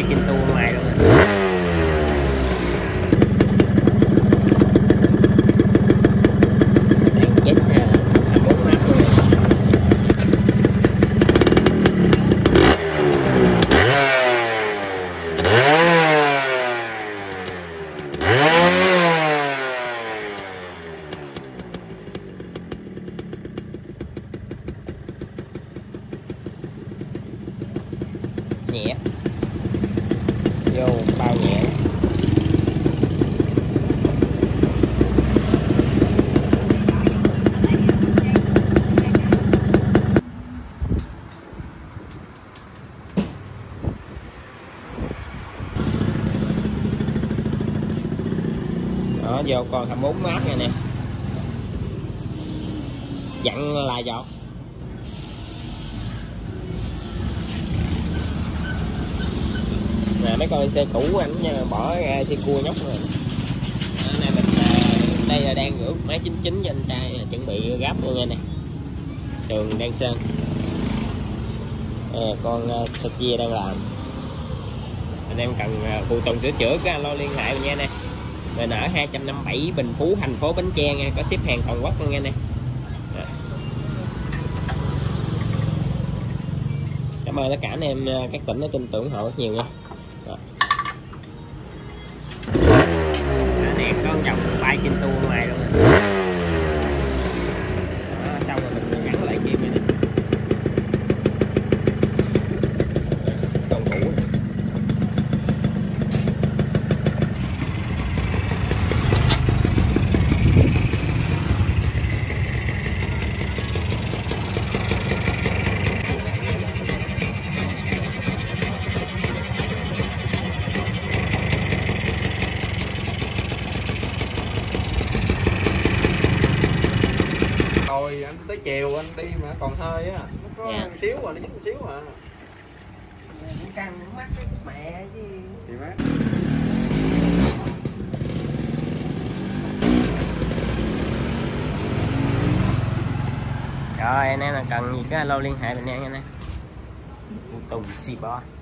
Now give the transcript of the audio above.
trên tua ngoài luôn rồi. Đang chết ha, 4 map luôn. Nhẹ vô bao nhẹ. Đó, vô còn 24 mát này nè, dặn là giọt. Nè mấy con xe cũ anh nha, bỏ ra xe cua nhóc rồi. Này mình đây là đang rửa máy 99 cho anh trai, chuẩn bị gắp luôn nha nè. Sườn đang sơn. Con sơ chia đang làm. Anh em cần phụ tùng sửa chữa cái alo liên hệ nha nè. Mình ở 257 Bình Phú, thành phố Bến Tre nha, có ship hàng toàn quốc luôn nha nè. Cảm ơn tất cả anh em các tỉnh đã tin tưởng ủng hộ rất nhiều nha. Nè có dòng bay trên tua ngoài luôn rồi. Đó, xong rồi mình gắn lại kim này nè. Còn cũ. Rồi anh tới chiều anh đi mà còn hơi á, nó có xíu à, nó dính xíu à. Căng mắt cái mẹ chứ. Thì má. Rồi anh em là cần gì cái alo liên hệ mình nha anh em. Tùng Xì Bò.